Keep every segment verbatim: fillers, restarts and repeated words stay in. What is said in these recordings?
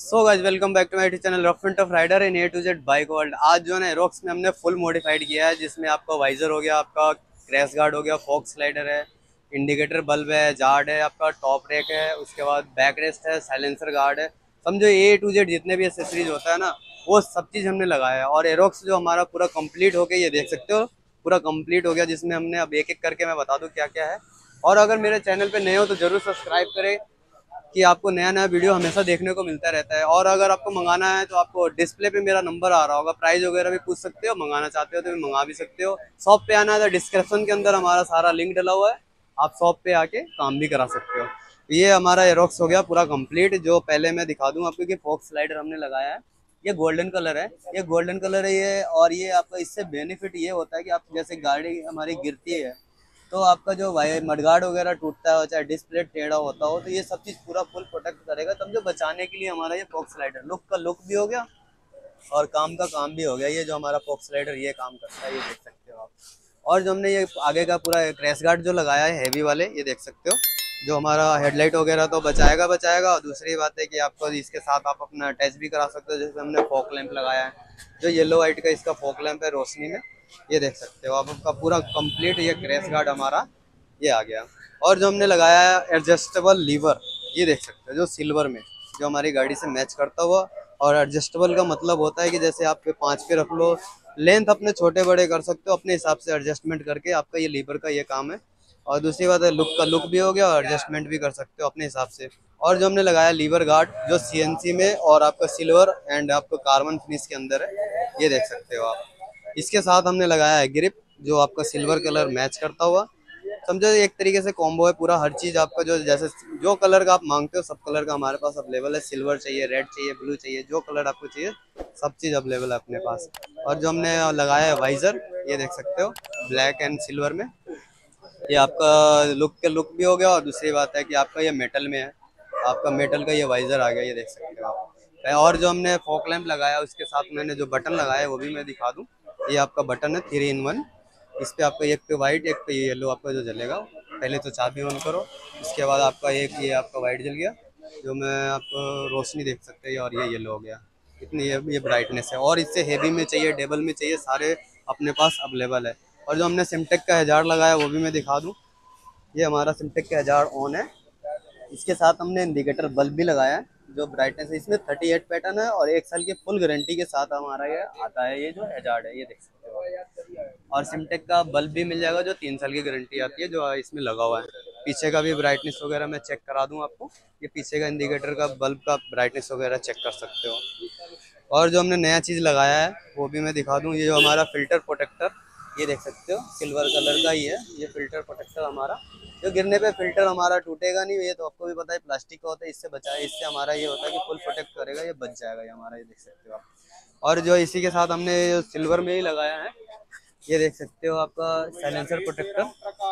So guys welcome back to my YouTube channel rough and tough rider in A to Z bike world. आज जो है ना Aerox में हमने full modified किया है, जिसमें आपका वाइजर हो गया, आपका क्रैश गार्ड हो गया, फॉग स्लाइडर है, इंडिकेटर बल्ब है, जार्ड है, आपका टॉप रेक है, उसके बाद बैक रेस्ट है, साइलेंसर गार्ड है। समझो ए टू जेड जितने भी एसेसरीज होता है ना वो सब चीज़ हमने लगाया है। और एरोक्स जो हमारा पूरा कंप्लीट हो गया, ये देख सकते हो पूरा कंप्लीट हो गया, जिसमें हमने अब एक एक करके मैं बता दूं क्या क्या है। और अगर मेरे चैनल पे नए हो तो जरूर सब्सक्राइब करें कि आपको नया नया वीडियो हमेशा देखने को मिलता रहता है। और अगर आपको मंगाना है तो आपको डिस्प्ले पे मेरा नंबर आ रहा होगा, प्राइस वगैरह भी पूछ सकते हो, मंगाना चाहते हो तो भी मंगा भी सकते हो। शॉप पे आना है तो डिस्क्रिप्शन के अंदर हमारा सारा लिंक डला हुआ है, आप शॉप पे आके काम भी करा सकते हो। ये हमारा एरोक्स हो गया पूरा कंप्लीट। जो पहले मैं दिखा दूँ आपको कि फॉग स्लाइडर हमने लगाया है, ये गोल्डन कलर है, ये गोल्डन कलर है ये। और ये आपका इससे बेनिफिट ये होता है कि आप जैसे गाड़ी हमारी गिरती है तो आपका जो वाई मडगार्ड वगैरह टूटता है, चाहे डिस्प्ले टेढ़ा होता हो, तो ये सब चीज़ पूरा फुल प्रोटेक्ट करेगा। तब जो बचाने के लिए हमारा ये फॉग स्लाइडर लुक का लुक भी हो गया और काम का काम भी हो गया। ये जो हमारा फॉग स्लाइडर ये काम करता है, ये देख सकते हो आप। और जो हमने ये आगे का पूरा क्रैश गार्ड जो लगाया है हैवी वाले, ये देख सकते हो, जो हमारा हेडलाइट वगैरह तो बचाएगा बचाएगा। और दूसरी बात है कि आपको इसके साथ आप अपना अटैच भी करा सकते हो। जैसे हमने फॉग लैंप लगाया है, जो येलो वाइट का इसका फॉग लैंप है रोशनी में, ये देख सकते हो आप। आपका पूरा कंप्लीट ये क्रैश गार्ड हमारा ये आ गया। और जो हमने लगाया है एडजस्टेबल लीवर, ये देख सकते हो, जो सिल्वर में जो हमारी गाड़ी से मैच करता हुआ। और एडजस्टेबल का मतलब होता है कि जैसे आप पे पाँच पे रख लो, लेंथ अपने छोटे बड़े कर सकते हो अपने हिसाब से एडजस्टमेंट करके, आपका ये लीवर का ये काम है। और दूसरी बात है लुक का लुक भी हो गया और एडजस्टमेंट भी कर सकते हो अपने हिसाब से। और जो हमने लगाया लीवर गार्ड जो सीएनसी में और आपका सिल्वर एंड आपका कार्बन फिनिश के अंदर है, ये देख सकते हो आप। इसके साथ हमने लगाया है ग्रिप, जो आपका सिल्वर कलर मैच करता हुआ। समझो एक तरीके से कॉम्बो है पूरा, हर चीज़ आपका जो जैसे जो कलर का आप मांगते हो सब कलर का हमारे पास अवेलेबल है। सिल्वर चाहिए, रेड चाहिए, ब्लू चाहिए, जो कलर आपको चाहिए सब चीज़ अवेलेबल है अपने पास। और जो हमने लगाया है वाइजर, ये देख सकते हो ब्लैक एंड सिल्वर में, ये आपका लुक के लुक भी हो गया। और दूसरी बात है कि आपका ये मेटल में है, आपका मेटल का ये वाइजर आ गया, ये देख सकते हो आप। और जो हमने फॉग लैंप लगाया उसके साथ मैंने जो बटन लगाया है वो भी मैं दिखा दूं। ये आपका बटन है थ्री इन वन। इस पे आपका एक पे वाइट एक पे येलो आपका जो जलेगा। पहले तो चाबी ऑन करो, इसके बाद आपका एक ये आपका वाइट जल गया, जो मैं आपको रोशनी देख सकते हैं, और ये येलो हो गया। इतनी ये ये ब्राइटनेस है। और इससे हेवी में चाहिए, डेबल में चाहिए, सारे अपने पास अवेलेबल है। और जो हमने सिमटेक का हजार लगाया वो भी मैं दिखा दूं। ये हमारा सिमटेक का हजार ऑन है। इसके साथ हमने इंडिकेटर बल्ब भी लगाया है, जो ब्राइटनेस है इसमें थर्टी एट पैटर्न है और एक साल की फुल गारंटी के साथ हमारा ये आता है। ये जो हजार्ड है ये देख सकते हो। और सिमटेक का बल्ब भी मिल जाएगा जो तीन साल की गारंटी आती है, जो इसमें लगा हुआ है। पीछे का भी ब्राइटनेस वगैरह मैं चेक करा दूं आपको, ये पीछे का इंडिकेटर का बल्ब का ब्राइटनेस वगैरह चेक कर सकते हो। और जो हमने नया चीज़ लगाया है वो भी मैं दिखा दूं। ये जो हमारा फिल्टर प्रोटेक्टर, ये देख सकते हो सिल्वर कलर का ही है ये फिल्टर प्रोटेक्टर हमारा, जो गिरने पे फिल्टर हमारा टूटेगा नहीं। ये तो आपको भी पता है प्लास्टिक का होता है, इससे बचाए, इससे हमारा ये होता है कि फुल प्रोटेक्ट करेगा, ये बच जाएगा ये हमारा, ये देख सकते हो आप। और जो इसी के साथ हमने सिल्वर में ही लगाया है, ये देख सकते हो आपका साइलेंसर प्रोटेक्टर,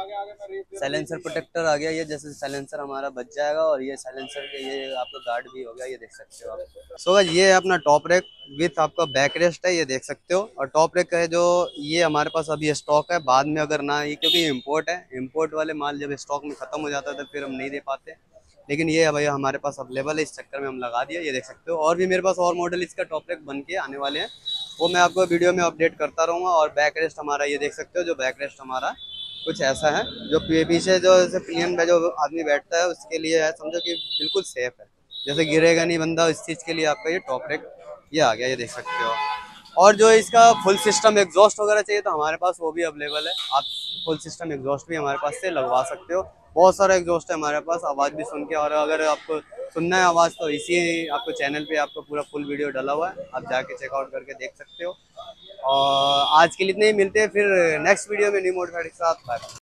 साइलेंसर प्रोटेक्टर आ गया। ये जैसे साइलेंसर हमारा बच जाएगा और ये साइलेंसर के ये आपका गार्ड भी हो गया, ये देख सकते हो आप। सो गाइस ये है अपना टॉप रेक विथ आपका बैक रेस्ट है, ये देख सकते हो। और टॉप रेक है जो ये हमारे पास अभी स्टॉक है, बाद में अगर ना, ये क्योंकि इम्पोर्ट है, इम्पोर्ट वाले माल जब स्टॉक में खत्म हो जाता है तो फिर हम नहीं दे पाते। लेकिन ये भैया हमारे पास अवेलेबल है, इस चक्कर में हम लगा दिया, ये देख सकते हो। और भी मेरे पास और मॉडल इसका टॉप रेक बन के आने वाले हैं, वो मैं आपको वीडियो में अपडेट करता रहूँगा। और बैक रेस्ट हमारा ये देख सकते हो, जो बैक रेस्ट हमारा कुछ ऐसा है, जो पीछे जो जैसे पिलियन में जो आदमी बैठता है उसके लिए है, समझो कि बिल्कुल सेफ है, जैसे गिरेगा नहीं बंदा, इस चीज़ के लिए आपका ये टॉप रेक ये आ गया, ये देख सकते हो। और जो इसका फुल सिस्टम एग्जॉस्ट वगैरह चाहिए तो हमारे पास वो भी अवेलेबल है, आप फुल सिस्टम एग्जॉस्ट भी हमारे पास से लगवा सकते हो। बहुत सारा एग्जॉस्ट है हमारे पास, आवाज़ भी सुन के। और अगर आपको सुनना है आवाज़ तो इसी आपको चैनल पे आपको पूरा फुल वीडियो डला हुआ है, आप जाके चेकआउट करके देख सकते हो। और आज के लिए इतने ही, मिलते हैं फिर नेक्स्ट वीडियो में न्यू मोडिफाइड के साथ। बाय।